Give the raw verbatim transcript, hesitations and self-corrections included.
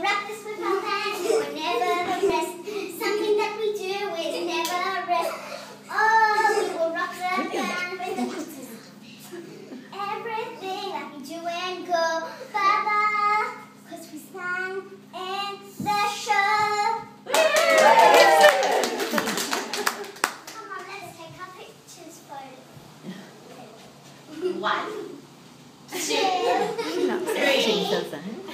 rock this with our hands, we will never rest. Something that we do is never rest. Oh, we will rock the band with the everything that we do and go bye-bye, cause we sang in the show. Come on, let's take our pictures for One, two, Three.